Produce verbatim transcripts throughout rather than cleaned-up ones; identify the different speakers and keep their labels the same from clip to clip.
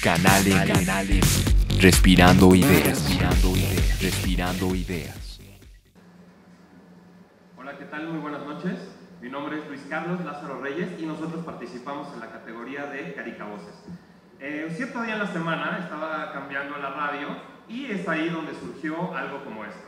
Speaker 1: Canal M. Canal M. Respirando ideas. Respirando ideas. Respirando ideas.
Speaker 2: Hola, ¿qué tal? Muy buenas noches. Mi nombre es Luis Carlos Lázaro Reyes y nosotros participamos en la categoría de Caricavoces. Eh, un cierto día en la semana estaba cambiando la radio y es ahí donde surgió algo como esto.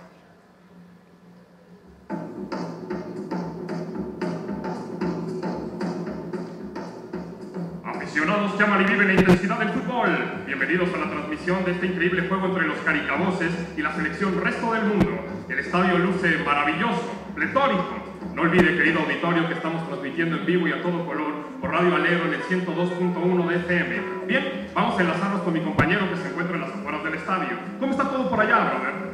Speaker 2: Aficionados que aman y viven la intensidad del fútbol, bienvenidos a la transmisión de este increíble juego entre los Caricavoces y la selección resto del mundo. El estadio luce maravilloso, pletórico. No olvide, querido auditorio, que estamos transmitiendo en vivo y a todo color por Radio Alero en el ciento dos punto uno de F M. Bien, vamos a enlazarnos con mi compañero que se encuentra en las afueras del estadio. ¿Cómo está todo por allá, brother?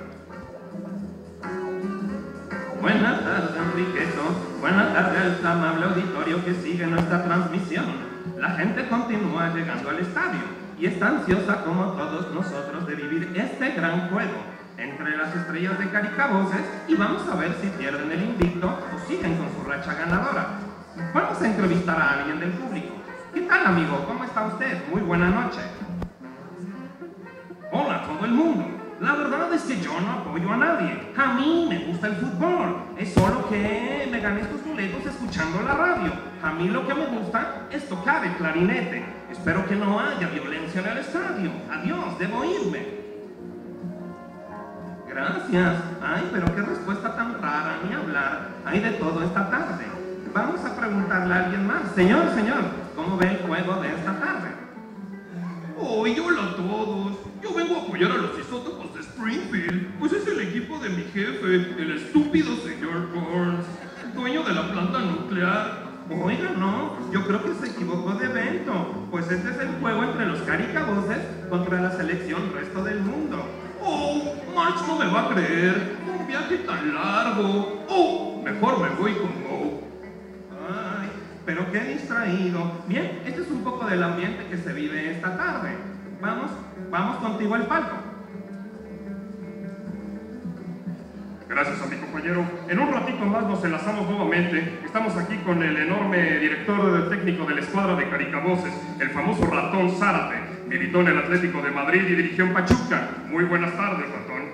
Speaker 2: Buenas tardes, Enriqueto. Buenas tardes al amable auditorio que sigue nuestra transmisión. La gente continúa llegando al estadio y está ansiosa, como todos nosotros, de vivir este gran juego entre las estrellas de Caricavoces y vamos a ver si pierden el invicto o siguen con su racha ganadora. Vamos a entrevistar a alguien del público. ¿Qué tal, amigo? ¿Cómo está usted? Muy buena noche. Hola, todo el mundo. La verdad es que yo no apoyo a nadie. A mí me gusta el fútbol. Es solo que me gané estos boletos escuchando la radio. A mí lo que me gusta es tocar el clarinete. Espero que no haya violencia en el estadio. Adiós, debo irme. Gracias. Ay, pero qué respuesta tan rara, ni hablar. Hay de todo esta tarde. Vamos a preguntarle a alguien más. Señor, señor, ¿cómo ve el juego de esta tarde? Oh, y hola a todos. Yo vengo a apoyar a los isótopos de Springfield, pues es el equipo de mi jefe, el estúpido señor Burns, dueño de la planta nuclear. Oiga, no, yo creo que se equivocó de evento, pues este es el juego entre los Caricavoces contra la selección resto del mundo. Oh, March no me va a creer, un viaje tan largo. Oh, mejor me voy con Mo. Ay, pero qué distraído. Bien, este es un poco del ambiente que se vive esta tarde. Vamos, vamos contigo al palco. Gracias a mi compañero. En un ratito más nos enlazamos nuevamente. Estamos aquí con el enorme director técnico de la escuadra de Caricavoces, el famoso Ratón Zárate. Militó en el Atlético de Madrid y dirigió en Pachuca. Muy buenas tardes, Ratón.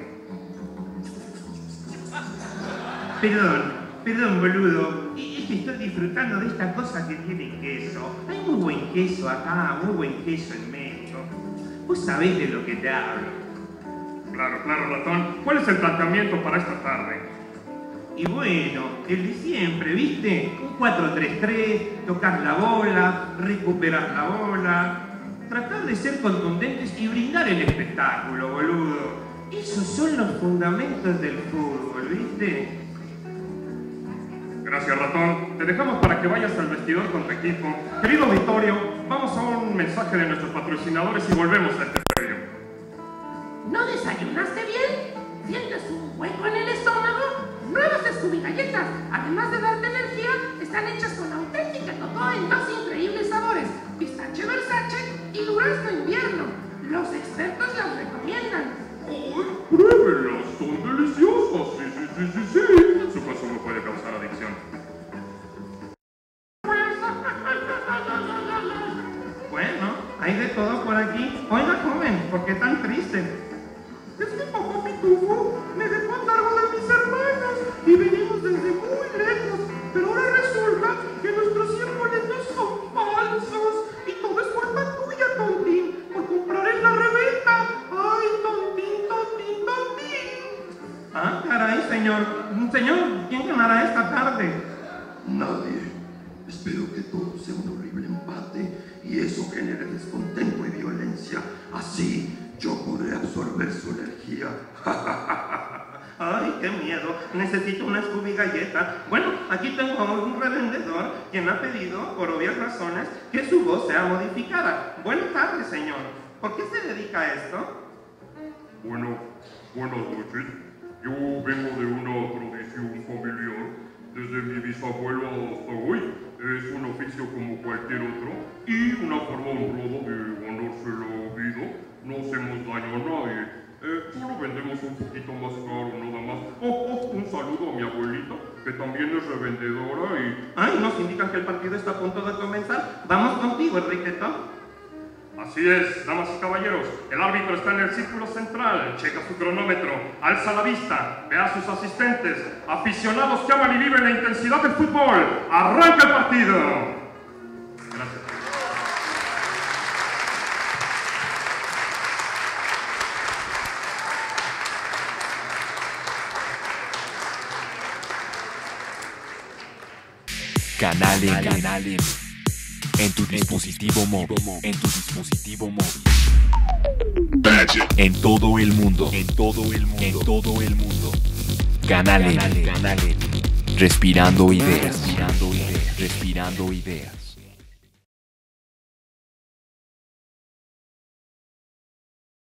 Speaker 3: Perdón, perdón, boludo. Es que estoy disfrutando de esta cosa que tiene queso. Hay muy buen queso acá, muy buen queso en México. Vos sabés de lo que te hablo.
Speaker 2: Claro, claro, Ratón. ¿Cuál es el planteamiento para esta tarde?
Speaker 3: Y bueno, el de siempre, ¿viste? Un cuatro tres tres, tocar la bola, recuperar la bola, tratar de ser contundentes y brindar el espectáculo, boludo. Esos son los fundamentos del fútbol, ¿viste?
Speaker 2: Gracias, Ratón. Te dejamos para que vayas al vestidor con tu equipo. Querido auditorio, vamos a un mensaje de nuestros patrocinadores y volvemos a este previo.
Speaker 4: ¿No desayunaste bien? ¿Sientes un hueco en el estómago? Nuevas Scooby galletas, además de darte energía, están hechas con auténtica cocoa en dos increíbles sabores, pistache Versace y durazno invierno. Los expertos las recomiendan.
Speaker 2: ¡Ay, pruébenlas! Son deliciosas. Sí, sí, sí, sí, sí. Su consumo puede causar adicción.
Speaker 3: Bueno, hay de todo por aquí. Oiga, joven, ¿por qué tan triste?
Speaker 5: Es que papá Pitufo me dejó a cargo de mis hermanos y venimos desde muy lejos, pero ahora resulta que nuestros cien boletos son falsos y todo es culpa tuya, Tontín, por comprar en la reventa. ¡Ay, Tontín, Tontín, Tontín!
Speaker 3: Ah, caray, señor. Señor, ¿quién ganará esta tarde?
Speaker 6: Nadie. Espero que todo sea un horrible empate y eso genere descontento y violencia. Así yo podré absorber su energía.
Speaker 3: Ay, qué miedo. Necesito una Scooby galleta. Bueno, aquí tengo a un revendedor quien ha pedido, por obvias razones, que su voz sea modificada. Buenas tardes, señor. ¿Por qué se dedica a esto?
Speaker 2: Bueno, buenas noches. Yo vengo de una tradición familiar. Desde mi bisabuelo hasta hoy. Es un oficio como cualquier otro y una forma honrada de ganarse la vida. No hacemos daño a nadie. Eh, solo vendemos un poquito más caro, nada más. Oh, oh, un saludo a mi abuelita, que también es revendedora y...
Speaker 3: Ay, nos indican que el partido está a punto de comenzar. Vamos contigo, Enriqueto.
Speaker 7: Así es, damas y caballeros, el árbitro está en el círculo central, checa su cronómetro, alza la vista, ve a sus asistentes, aficionados que aman y viven la intensidad del fútbol, arranca el partido. Gracias.
Speaker 1: Canal M, Canal M. En tu dispositivo móvil, en tu dispositivo móvil. En todo el mundo, en todo el mundo, en todo el mundo. Canal M, Canal M. Respirando ideas, respirando ideas, respirando ideas.